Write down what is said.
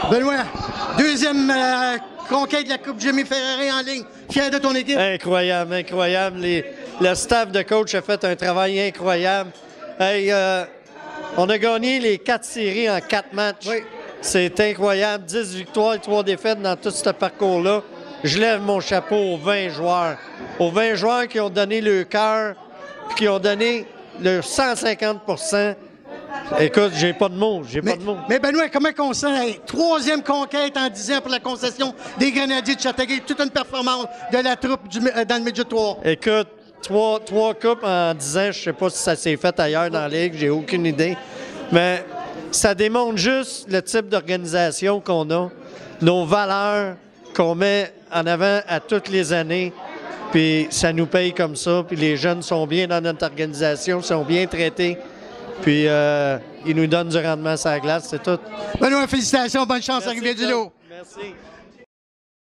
Benoît, deuxième conquête de la Coupe Jimmy Ferrari en ligne. Fier de ton équipe? Incroyable, incroyable. Le staff de coach a fait un travail incroyable. Hey, on a gagné les 4 séries en 4 matchs. Oui. C'est incroyable. 10 victoires et 3 défaites dans tout ce parcours-là. Je lève mon chapeau aux 20 joueurs. Aux 20 joueurs qui ont donné le cœur, qui ont donné le 150 %. Écoute, j'ai pas de mots, Mais Benoît, comment on sent? Hey, troisième conquête en 10 ans pour la concession des Grenadiers de Châteauguay. Toute une performance de la troupe dans le Midget 3. Écoute, trois coupes en 10 ans, je sais pas si ça s'est fait ailleurs dans la Ligue, j'ai aucune idée. Mais ça démontre juste le type d'organisation qu'on a, nos valeurs qu'on met en avant à toutes les années. Puis ça nous paye comme ça. Puis les jeunes sont bien dans notre organisation, sont bien traités. Puis ils nous donnent du rendement sur la glace, c'est tout. Benoît, félicitations, bonne chance à Merci, Rivière-du-Loup. Merci.